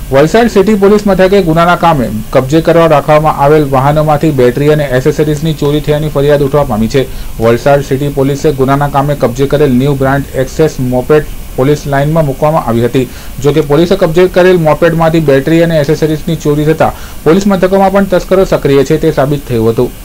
Valsad city police મથકે ગુનાના કામે કબજે કરવા રાખવામાં આવેલ વાહનોમાંથી બેટરી અને એસેસરીઝની ચોરી થયાની ફરિયાદ ઉઠવા પામી છે। વલસાડ સિટી પોલીસે ગુનાના કામે કબજે કરેલ new brand Access moped police લાઇનમાં મૂકવામાં આવી હતી। જો કે પોલીસે કબજે કરેલ મોપેડમાંથી બેટરી અને એસેસરીઝની ચોરી થતા પોલીસ મથકોમાં પણ તસ્કરો સક્રિય છે તે સાબિત થયું હતું।